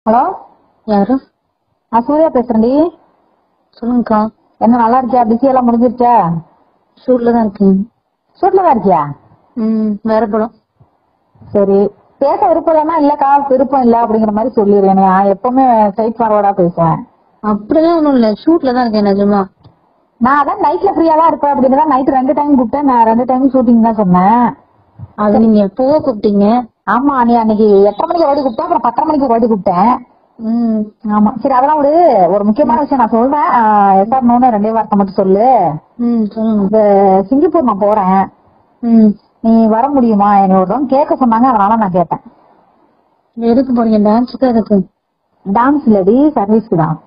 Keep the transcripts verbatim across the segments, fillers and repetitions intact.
Hello, யாரு? நான் சூர்யா பேசுறேன்டி. சொல்லுங்கக்கா. என்ன நல்லா இருக்கியா? பிஸி எல்லாம் முடிஞ்சிருச்சா? ஷூட்ல தான் இருக்கேன். ஷூட்ல தான் இருக்கியா? ம் வேற படம். சரி, பேச விருப்பம் இல்லைன்னா இல்லக்கா விருப்பம் இல்ல அப்படிங்கிற மாதிரி சொல்லிடுறேன். நான் எப்பவுமே ஸ்ட்ரைட் ஃபார்வர்டா பேசுவேன். அப்படிலாம் ஒண்ணும் இல்ல, ஷூட்ல தான் இருக்கேன் நிஜமா. நான் அதான் நைட்ல ஃப்ரீயா தான் இருப்பேன் அப்படின்னு தான் நைட் ரெண்டு டைம் கூப்பிட்டேன். நான் ரெண்டு டைம் ஷூட்டிங் தான் சொன்னேன். அது நீங்க எப்பவோ கூப்பிட்டீங்க. ஆமா, நீ அன்னைக்கு எட்டரை மணிக்கு ஓடி கூப்பிட்டேன், அப்புறம் பத்தரை மணிக்கு ஓடி கூப்பிட்டேன். ம் ஆமா, சரி அதெல்லாம் ஒரு ஒரு முக்கியமான விஷயம் நான் சொல்றேன். எஸ்ஆர் நோன்னு ரெண்டே வார்த்தை மட்டும் சொல்லு. ம் சொல்லுங்க. இந்த சிங்கப்பூர் நான் போறேன், ம் நீ வர முடியுமா? என்னை ஒரு தடவை கேட்க சொன்னாங்க, அதனால நான் கேட்டேன். எதுக்கு போறீங்க? டான்ஸுக்கு எதுக்கு? டான்ஸ் இல்லடி, சர்வீஸ்க்கு தான்.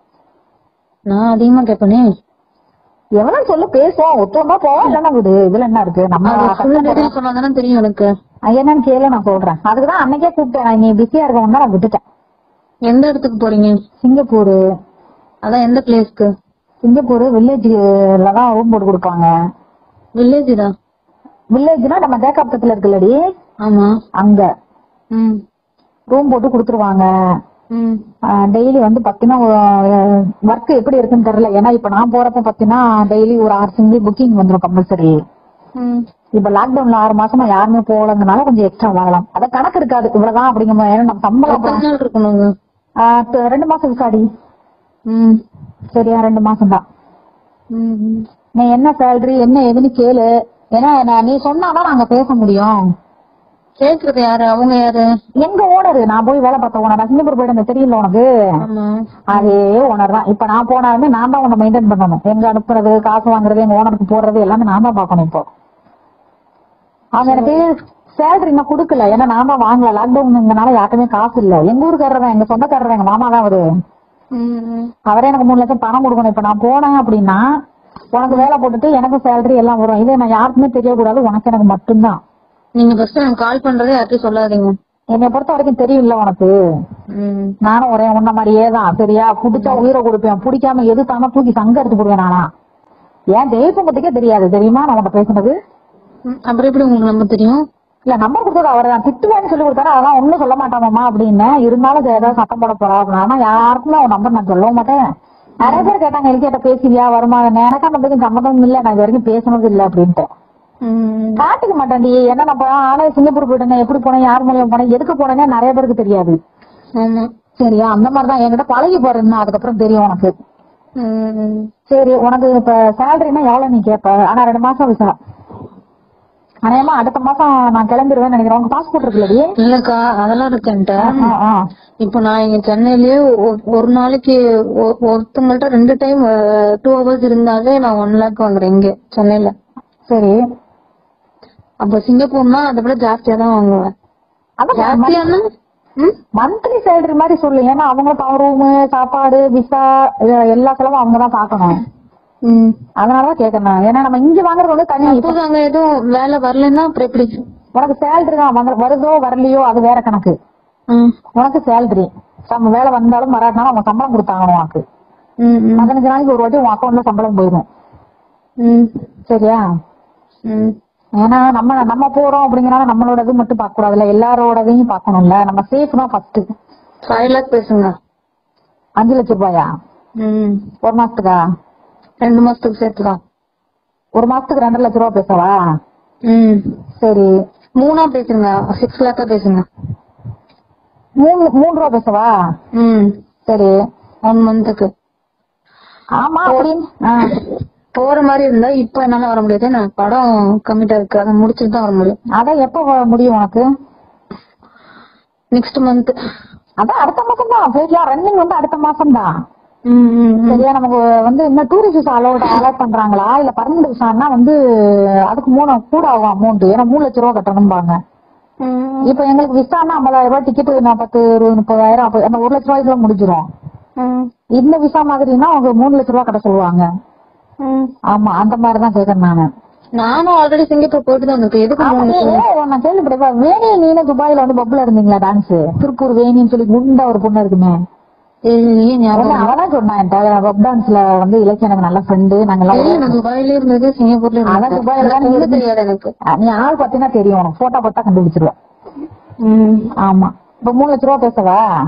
நான் அதிகமா கேட்பேனே. எவ்வளவு சொல்லு, பேசுவோம், ஒத்துவமா போவோம், இல்லன்னா விடு. இதுல என்ன இருக்கு? நம்ம சொன்னாதானே தெரியும் எனக்கு. என்னன்னு கேளு, நான் சொல்றேன். அதுக்குதான் அன்னைக்கே கூப்பிட்டேன். நீ பிஸியா இருக்கவங்க தான் நான் விட்டுட்டேன். எந்த இடத்துக்கு போறீங்க? சிங்கப்பூர். அதான் எந்த பிளேஸ்க்கு? சிங்கப்பூர் வில்லேஜ்ல தான் ரூம் போட்டு கொடுப்பாங்க. வில்லேஜ் தான். வில்லேஜ்னா நம்ம தேக்காப்பத்துல இருக்குல்லடி, ஆமா அங்க ம் ரூம் போட்டு கொடுத்துருவாங்க. ம் டெய்லி வந்து பாத்தீங்கன்னா ஒர்க் எப்படி இருக்குன்னு தெரியல. ஏன்னா இப்ப நான் போறப்ப பாத்தீங்கன்னா டெய்லி ஒரு ஆறு சிங்கிள் புக்கிங் வந்துடும் கம்பல்சரி. ம் இப்ப லாக்டவுன்ல ஆறு மாசமா யாருமே போலங்கனால கொஞ்சம் எக்ஸ்ட்ரா வாங்கலாம். அத கணக்கு இருக்காது, இவ்வளவுதான் அப்படிங்கிற மாதிரி. ஏன்னா நம்ம சம்பளம் எத்தனை நாள் இருக்கணுங்க? ஆஹ் ட- ரெண்டு மாசம் விசாடி. ம் சரியா, ரெண்டு மாசம் தான். ம் ம். நீ என்ன சேலரி என்ன ஏதுன்னு கேளு. ஏன்னா நான் நீ சொன்னாதான் நாங்க பேச முடியும். கேக்குறது யாரு? அவங்க யாரு? எங்க ஓனரு, நான் போய் வேலை பார்த்த ஓனர். சிங்கப்பூர் போயிட்டு தெரியல உனக்கு? ஆமா. அதே ஓனர் தான். இப்ப நான் போனாலுமே நான் தான் உன்னை மெயின்டைன் பண்ணணும். எங்க அனுப்புறது, காசு வாங்குறது, எங்க ஓனருக்கு போடுறது எல்லாமே நான் தான் பாக்கணும். இப்போ அவங்க எனக்கு சேலரி இன்னும் கொடுக்கல. ஏன்னா நான் தான் வாங்கல. லாக்டவுன்ங்கனால யாருக்குமே காசு இல்ல. எங்க ஊருக்காரர் தான், எங்க சொந்தக்காரர் தான், எங்க மாமா தான் அவரு. ம் ம். அவரே எனக்கு மூணு லட்சம் பணம் கொடுக்கணும். இப்ப நான் போனேன் அப்படின்னா உனக்கு வேலை போட்டுட்டு எனக்கு சேலரி எல்லாம் வரும். இதே நான் யாருக்குமே தெரியக்கூடாது, உனக்கு எனக்கு மட்டும்தான். நீங்க ஃபர்ஸ்ட் எனக்கு கால் பண்றதே யார்கிட்டயும் சொல்லாதீங்க. என்னை பொறுத்த வரைக்கும் தெரியும்ல உனக்கு. ம் நானும் ஒரே உன்ன மாதிரியே தான். சரியா, பிடிச்சா உயிரை கொடுப்பேன், பிடிக்காம எது தாம தூக்கி சங்க எடுத்து போடுவேன். நானா ஏன் தெய்வத்துக்கே தெரியாது தெரியுமா நான் உன்கிட்ட பேசுனது? ம். அப்புறம் எப்படி உங்களுக்கு நம்ம தெரியும்? இல்ல, நம்பர் கொடுத்தது அவர் தான். திட்டுவேன்னு சொல்லி கொடுத்தாரு, அதெல்லாம் ஒண்ணும் சொல்ல மாட்டாமாமா அப்படின்னு. இருந்தாலும் சரி, ஏதாவது சத்தம் போட போறா அப்படின்னா ஆனா யாருக்குமே அவன் நம்பர் நான் சொல்லவும் மாட்டேன். நிறைய பேர் கேட்டாங்க, எல்கிட்ட பேசுவியா வருமா? எனக்கு அந்த பத்தி சம்மதம் இல்ல, நான் இது வரைக்கும் பேசுனது இல்ல அப்படின்ட்டு ம் காட்டிக்க மாட்டேன்டி. ஏன்னா நம்ம ஆனா சிங்கப்பூர் போயிட்டேன், எப்படி போனேன், யார் மூலியம் போனேன், எதுக்கு போனேன்னு நிறைய பேருக்கு தெரியாது. ஆமா. சரியா, அந்த மாதிரிதான் என்கிட்ட பழகி போறேன்னா அதுக்கப்புறம் தெரியும் உனக்கு. ம் சரி, உனக்கு இப்ப சேலரினா எவ்வளவு நீ கேப்ப? ஆனா ரெண்டு மாசம் விசா. அநேகமா அடுத்த மாசம் நான் கிளம்பிடுவேன்னு நினைக்கிறேன். உங்க பாஸ்போர்ட் இருக்குல்லடி? இல்லக்கா, அதெல்லாம் இருக்கேன்ட்ட. ஆ, ஆ. இப்போ நான் இங்க சென்னையிலயே ஒ- ஒரு நாளைக்கு ஒ- ஒருத்தவங்கள்ட்ட ரெண்டு டைம் டூ ஹவர்ஸ் இருந்தாலே நான் ஒன் லேக் வாங்குறேன் இங்க சென்னையில. சரி, அப்ப சிங்கப்பூர்னா அதை விட ஜாஸ்தியா தான் வாங்குவேன். அதான் ஜாஸ்தியானா ம் மந்த்லி சேலரி மாதிரி சொல்லு. ஏன்னா அவங்க ரூமு, சாப்பாடு, விசா எல்லா செலவும் அவங்கதான் பாக்கணும். ம். அதனாலதான் கேட்கறேன். ஏன்னா நம்ம இங்க வாங்குறது வந்து தனி. சப்போஸ் அங்க எதுவும் வேலை வரலன்னா அப்புறம் எப்படி? உனக்கு சேலரி தான் வாங்குற- வருதோ வரலையோ அது வேற கணக்கு. ம் உனக்கு சேலரி நம்ம வேலை வந்தாலும் வராட்டினாலும் அவங்க சம்பளம் கொடுத்தாங்க உனக்கு. ம் ம் பதினஞ்சு நாளைக்கு ஒரு வாட்டி உன் அக்கௌண்ட்ல சம்பளம் போயிடும். ம் சரியா? ம். ஏன்னா நம்ம நம்ம போறோம் அப்படிங்கறனால நம்மளோட இது மட்டும் பார்க்க கூடாதுல்ல, எல்லாரோடதையும் பார்க்கணும்ல. நம்ம சேஃப் தான் ஃபர்ஸ்ட். ஃபைவ் லேக் பேசுங்க. அஞ்சு லட்சம் ரூபாயா ம். ஒரு மாசத்துக்கா? ரெண்டு மாசத்துக்கு சேர்த்துதான். ஒரு மாசத்துக்கு ரெண்டரை லட்சம் ரூபா பேசவா? ம். சரி, மூணா பேசுங்க, சிக்ஸ் லேக்கா பேசுங்க. மூணு மூணு ரூபா பேசவா? ம். சரி. ஒன் மந்த்துக்கு. ஆமா, அப்படின்னு ஆ. போற மாதிரி இருந்தா இப்ப என்னால வர முடியாது, நான் படம் கம்மிட்டா இருக்கு, அதை முடிச்சுட்டு தான் வர முடியும். அதான் எப்ப வ- முடியும் உனக்கு? Next month. அதான் அடுத்த மாசம் தான் பேசலாம். ரன்னிங் வந்து அடுத்த மாசம் தான். ம் ம் ம். சரியா, நமக்கு வந்து இன்னும் டூரிஸ்ட் விசா அலோட் அலோட் பண்றாங்களா இல்ல பர்மனன்ட் விசான்னா வந்து அதுக்கு மூணு கூட ஆகும் அமௌண்ட். ஏன்னா மூணு லட்சம் ரூபா கட்டணும்பாங்க. ம் இப்ப எங்களுக்கு விசான்னா ஐம்பதாயிரம் ரூபாய் டிக்கெட், நான் பத்து இருபது முப்பதாயிரம் அப்ப அந்த ஒரு லட்ச ரூபாய்க்குள்ள முடிஞ்சிரும். ம் இந்த விசா மாதிரின்னா அவங்க மூணு லட்ச ரூபா கட்ட சொல்லுவாங்க. ம். ஆமா, அந்த மாதிரிதான் கேக்குறேன் நானு. நானும் ஆல்ரெடி சிங்கப்பூர் போயிட்டு தான் இருக்கேன். எதுக்கு ஆமா, மூணு நீ- லட்சம்? ஏன் நான் கேள்விப்பட்டேன், வேணி நீனு துபாயில வந்து பப்புல இருந்தீங்களா டான்ஸ்? திருப்பூர் வேணின்னு சொல்லி குண்டா ஒரு பொண்ணு இருக்குமே. தெரியலையே, ஞாபகம் அவன் இல்ல. அவதான் சொன்னான் என்கிட்ட, பப் டான்ஸ்ல வந்து இலக்கிய எனக்கு நல்ல ஃப்ரெண்டு, நாங்க இல்ல, எல்லாம் நான் துபாயில இருந்தது, சிங்கப்பூர்ல அதான் இருந்தது. துபாயில தான் நீ ஒண்ணும் இருந்து- தெரியாது எனக்கு. நீ ஆள் பாத்தீங்கன்னா தெரியும், உனக்கு போட்டோ போட்டா கண்டுபிடிச்சிருவேன். ம் ஆமா, இப்ப மூணு லட்ச ரூபா பேசவா?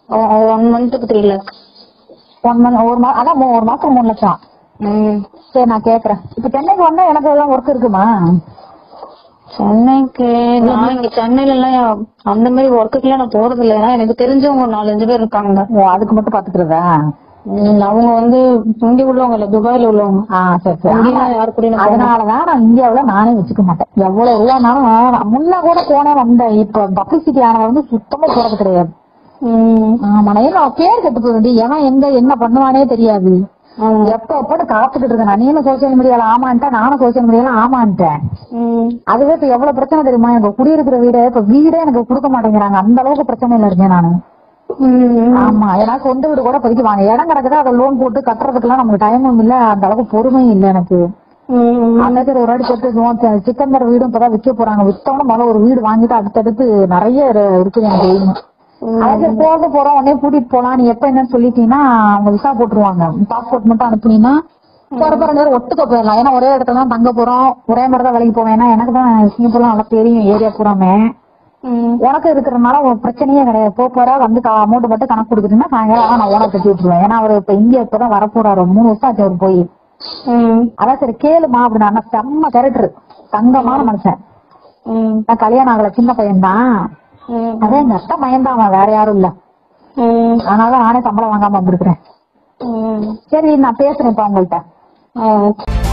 ஒன் மந்த்துக்கு த்ரீ லேக். ஒன் மந்த் ஒரு மாசம் அதான் மூ- ஒரு மாசம் மூணு லட்சம். ம். சரி நான் கேக்குறேன். இப்ப சென்னைக்கு வந்தா எனக்கு எல்லாம் ஒர்க் இருக்குமா? சென்னைக்கு நான் இங்க சென்னையில எல்லாம் அந்த மாதிரி ஒர்க்குக்கு எல்லாம் நான் போறது இல்ல. ஏன்னா எனக்கு தெரிஞ்சவங்க ஒரு நாலஞ்சு பேர் இருக்காங்க. ஓ, அதுக்கு மட்டும் பாத்துக்கிறதா? ம், அவங்க வந்து இங்க உள்ளவங்க இல்ல, துபாயில உள்ளவங்க. ஆஹ் சரி சரி. இங்கெல்லாம் யாரு கூட அதனாலதான் நான் இந்தியாவுல நானே வச்சுக்க மாட்டேன். எவ்வளவு ரூபானாலும் நான் முன்ன கூட போனேன் வந்தேன். இப்ப பப்ளிசிட்டி ஆனது வந்து சுத்தமா போறது கிடையாது. ஆமா, நான் பேர் கெட்டு போக வேண்டிய எவன் எங்க என்ன பண்ணுவானே தெரியாது. எப்ப எப்பன்னு காத்துக்கிட்டு இருக்கேன். நீனும் சோசியல் மீடியால ஆமான்ட்டேன், நானும் சோசியல் மீடியால ஆமான்ட்டேன். அதுவே இப்ப எவ்வளவு பிரச்சனை தெரியுமா? எனக்கு குடியிருக்கிற வீடு இப்ப வீடே எனக்கு கொடுக்க மாட்டேங்கிறாங்க. அந்த அளவுக்கு பிரச்சனையில இருக்கேன் நானு. ஆமா, ஏன்னா சொந்த வீடு கூட பதிக்க வாங்க இடம் கிடக்குது. அதை லோன் போட்டு கட்டுறதுக்கு எல்லாம் நமக்கு டைமும் இல்ல, அந்த அளவுக்கு பொறுமையும் இல்ல எனக்கு. அந்த பேர் ஒரு வாட்டி போட்டு சிக்கந்தர் வீடும் இப்பதான் விற்க போறாங்க. வித்தவன முதல்ல ஒரு வீடு வாங்கிட்டு அடுத்தடுத்து நிறைய இருக்குது எனக்கு வீடு. அது போக போறோம் உடனே கூட்டிட்டு போலாம். நீ எப்ப என்னன்னு சொல்லிட்டீங்கன்னா அவங்க விசா போட்டுருவாங்க. பாஸ்போர்ட் மட்டும் அனுப்புனீங்கன்னா போற போற நேரம் ஒட்டுக்க போயிடலாம். ஏன்னா ஒரே இடத்துல தான் தங்க போறோம், ஒரே மாதிரி தான் வேலைக்கு போவேன். ஏன்னா எனக்கு தான் சிங்கப்பூர்லாம் நல்லா தெரியும், ஏரியா பூராமே. உனக்கு இருக்கிறதுனால ஒரு பிரச்சனையே கிடையாது. போ போற வந்து அமௌண்ட் மட்டும் கணக்கு கொடுக்குறீங்கன்னா சாயங்காலம் நான் ஓனர் கட்டி விட்டுருவேன். ஏன்னா அவரு இப்ப இந்தியா இப்பதான் வரப்போறாரு, மூணு வருஷம் ஆச்சு அவர் போய். அதான் சரி கேளுமா அப்படின்னா செம்ம கேரக்டர், தங்கமான மனுஷன். நான் கல்யாணம் ஆகல, சின்ன பையன் தான். அதே எங்க அத்தை மயன் தான், அவன் வேற யாரும் இல்ல. அதனால நானே சம்பளம் வாங்காம வந்திருக்கிறேன். சரி நான் பேசுறேன் இப்ப உங்கள்கிட்ட.